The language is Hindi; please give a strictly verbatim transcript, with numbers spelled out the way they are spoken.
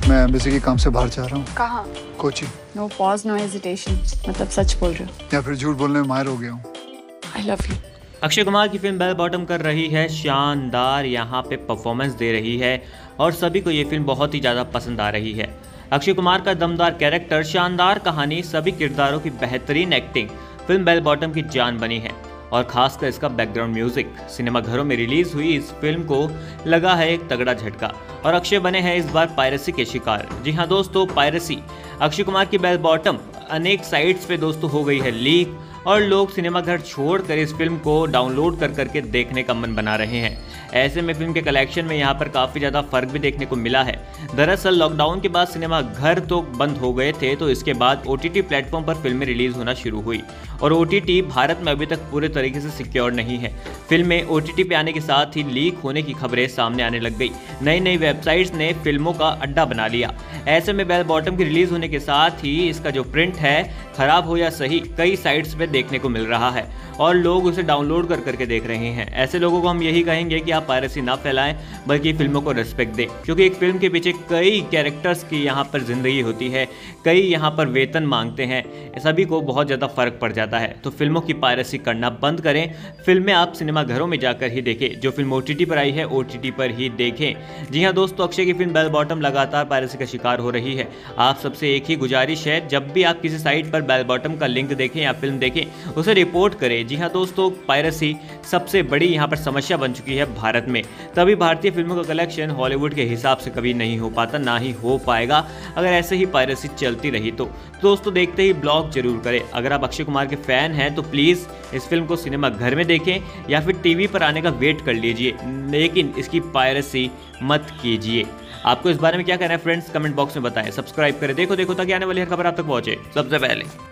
मैं एम्बेसी के काम से बाहर जा रहा हूँ। कहाँ? Kochi. No pause no hesitation, मतलब सच बोल रहे हो या फिर झूठ बोलने में माहिर हो गया हूँ। I love you. Akshay Kumar की फिल्म बेल बॉटम कर रही है शानदार यहाँ पे परफॉर्मेंस दे रही है और सभी को ये फिल्म बहुत ही ज़्यादा पसंद आ रही है। अक्षय कुमार का दमदार कैरेक्टर, शानदार कहानी, सभी किरदारों की बेहतरीन एक्टिंग फिल्म बेल बॉटम की जान बनी है और खासकर इसका बैकग्राउंड म्यूजिक। सिनेमाघरों में रिलीज हुई इस फिल्म को लगा है एक तगड़ा झटका और अक्षय बने हैं इस बार पायरेसी के शिकार। जी हाँ दोस्तों, पायरेसी। अक्षय कुमार की बेल बॉटम अनेक साइट्स पे दोस्तों हो गई है लीक और लोग सिनेमाघर छोड़कर इस फिल्म को डाउनलोड कर करके देखने का मन बना रहे हैं। ऐसे में फिल्म के कलेक्शन में यहाँ पर काफ़ी ज़्यादा फर्क भी देखने को मिला है। दरअसल लॉकडाउन के बाद सिनेमा घर तो बंद हो गए थे, तो इसके बाद ओटीटी प्लेटफॉर्म पर फिल्में रिलीज होना शुरू हुई और ओटीटी भारत में अभी तक पूरे तरीके से सिक्योर नहीं है। फिल्में ओटीटी पे आने के साथ ही लीक होने की खबरें सामने आने लग गई। नई नई वेबसाइट्स ने फिल्मों का अड्डा बना लिया। ऐसे में बेल बॉटम की रिलीज होने के साथ ही इसका जो प्रिंट है, खराब हो या सही, कई साइट्स पे देखने को मिल रहा है और लोग उसे डाउनलोड कर करके देख रहे हैं। ऐसे लोगों को हम यही कहेंगे कि आप पायरेसी ना फैलाएं, बल्कि फिल्मों को रिस्पेक्ट दें, क्योंकि एक फिल्म के पीछे कई कैरेक्टर्स की यहाँ पर जिंदगी होती है, कई यहाँ पर वेतन मांगते हैं, सभी को बहुत ज़्यादा फर्क पड़ जाता है। तो फिल्मों की पायरेसी करना बंद करें। फिल्में आप सिनेमाघरों में जाकर ही देखें, जो फिल्म ओटीटी पर आई है ओटीटी पर ही देखें। जी हाँ दोस्तों, अक्षय की फिल्म बेल बॉटम लगातार पायरेसी का शिकार हो रही है। आप सबसे एक ही गुजारिश है, जब भी आप किसी साइट पर बेल बॉटम का लिंक देखें या फिल्म देखें, उसे रिपोर्ट करें। जी हाँ दोस्तों, पायरेसी सबसे बड़ी यहाँ पर समस्या बन चुकी है भारत में। तभी भारतीय फिल्मों का कलेक्शन हॉलीवुड के हिसाब से कभी नहीं हो पाता, ना ही हो पाएगा अगर ऐसे ही पायरेसी चलती रही तो। दोस्तों देखते ही ब्लॉग जरूर करें। अगर आप अक्षय कुमार के फैन हैं तो प्लीज़ इस फिल्म को सिनेमा घर में देखें या फिर टीवी पर आने का वेट कर लीजिए, लेकिन इसकी पायरेसी मत कीजिए। आपको इस बारे में क्या कहना है फ्रेंड्स, कमेंट बॉक्स में बताएं। सब्सक्राइब करें देखो देखो ताकि आने वाली हर खबर आप तक पहुंचे सबसे पहले।